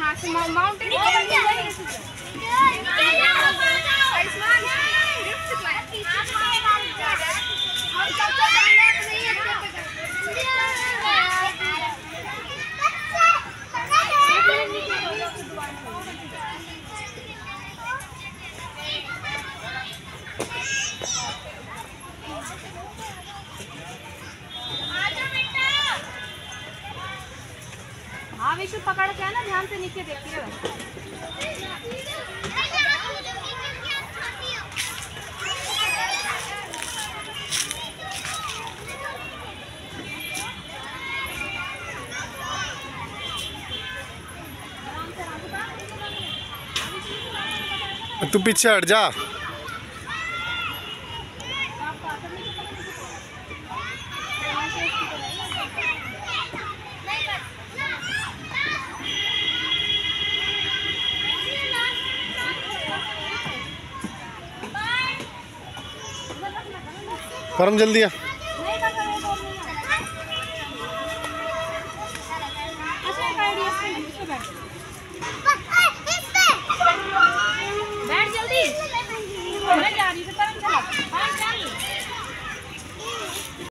Mountain हाँ विशु पकड़ के है ना, ध्यान से नीचे देखती है। तू पीछे हट जा। परम जल्दी आ। अच्छा